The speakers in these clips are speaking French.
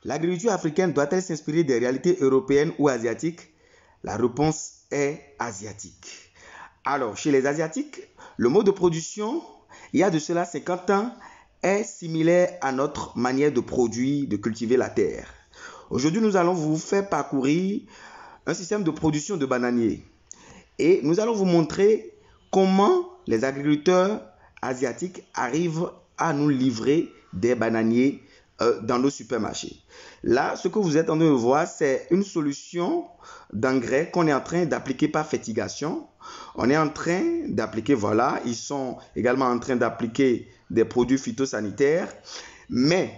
L'agriculture africaine doit-elle s'inspirer des réalités européennes ou asiatiques? La réponse est asiatique. Alors, chez les Asiatiques, le mode de production, il y a de cela 50 ans, est similaire à notre manière de produire, de cultiver la terre. Aujourd'hui, nous allons vous faire parcourir un système de production de bananiers. Et nous allons vous montrer comment les agriculteurs asiatiques arrivent à nous livrer des bananiers dans nos supermarchés. Là, ce que vous êtes en train de voir, c'est une solution d'engrais qu'on est en train d'appliquer par fertigation. On est en train d'appliquer, voilà, ils sont également en train d'appliquer des produits phytosanitaires. Mais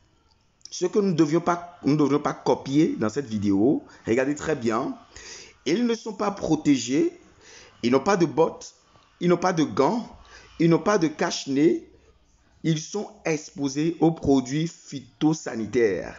ce que nous ne devrions pas copier dans cette vidéo, regardez très bien, ils ne sont pas protégés, ils n'ont pas de bottes, ils n'ont pas de gants, ils n'ont pas de cache-nez. Ils sont exposés aux produits phytosanitaires.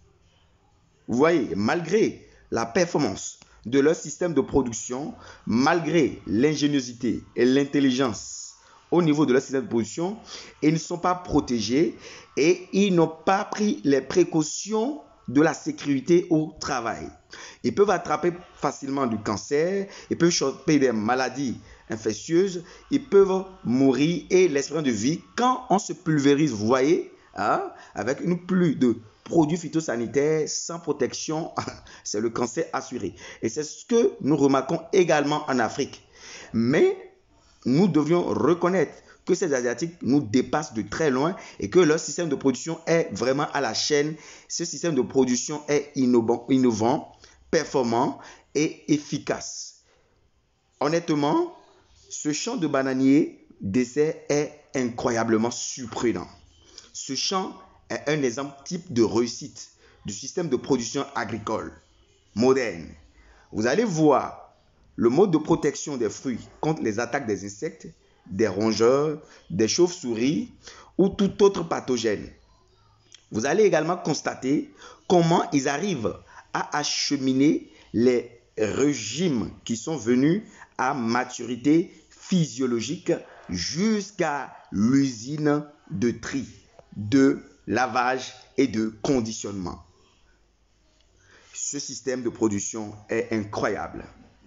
Vous voyez, malgré la performance de leur système de production, malgré l'ingéniosité et l'intelligence au niveau de leur système de production, ils ne sont pas protégés et ils n'ont pas pris les précautions de la sécurité au travail. Ils peuvent attraper facilement du cancer, ils peuvent choper des maladies infectieuses, ils peuvent mourir et l'espérance de vie quand on se pulvérise, vous voyez, hein, avec une pluie de produits phytosanitaires sans protection, c'est le cancer assuré. Et c'est ce que nous remarquons également en Afrique. Mais nous devrions reconnaître que ces Asiatiques nous dépassent de très loin et que leur système de production est vraiment à la chaîne. Ce système de production est innovant, performant et efficace. Honnêtement, ce champ de bananier d'essai est incroyablement surprenant. Ce champ est un exemple type de réussite du système de production agricole moderne. Vous allez voir le mode de protection des fruits contre les attaques des insectes, des rongeurs, des chauves-souris ou tout autre pathogène. Vous allez également constater comment ils arrivent à acheminer les régimes qui sont venus à maturité physiologique jusqu'à l'usine de tri, de lavage et de conditionnement. Ce système de production est incroyable.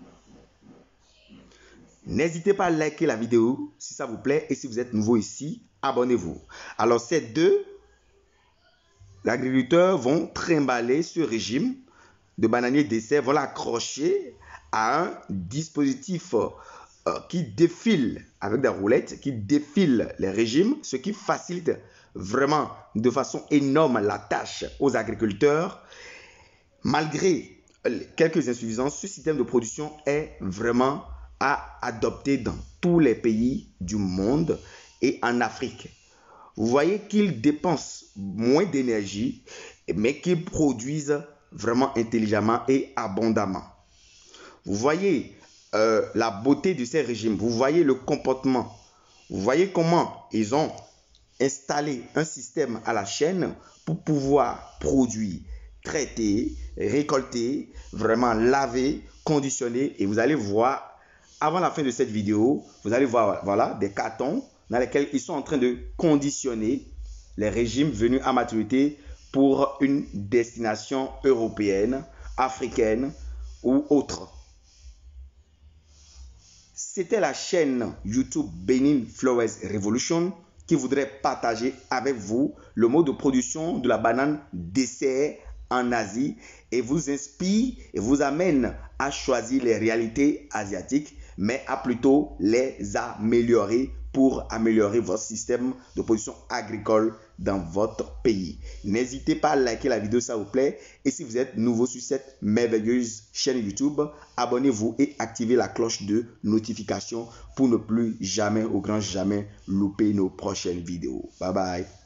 N'hésitez pas à liker la vidéo si ça vous plaît et si vous êtes nouveau ici, abonnez-vous. Alors ces deux agriculteurs vont trimballer ce régime de bananier d'essai, vont l'accrocher à un dispositif qui défile avec des roulettes, qui défile les régimes, ce qui facilite vraiment de façon énorme la tâche aux agriculteurs. Malgré quelques insuffisances, ce système de production est vraiment à adopter dans tous les pays du monde et en Afrique. Vous voyez qu'ils dépensent moins d'énergie, mais qu'ils produisent vraiment intelligemment et abondamment. Vous voyez la beauté de ces régimes, vous voyez le comportement, vous voyez comment ils ont installé un système à la chaîne pour pouvoir produire, traiter, récolter, vraiment laver, conditionner. Et vous allez voir, avant la fin de cette vidéo, vous allez voir voilà, des cartons dans lesquels ils sont en train de conditionner les régimes venus à maturité pour une destination européenne, africaine ou autre. C'était la chaîne YouTube Benin Flowers Revolution qui voudrait partager avec vous le mode de production de la banane d'essai en Asie et vous inspire et vous amène à choisir les réalités asiatiques, mais à plutôt les améliorer pour améliorer votre système de production agricole dans votre pays. N'hésitez pas à liker la vidéo, ça vous plaît. Et si vous êtes nouveau sur cette merveilleuse chaîne YouTube, abonnez-vous et activez la cloche de notification pour ne plus jamais, au grand jamais, louper nos prochaines vidéos. Bye bye.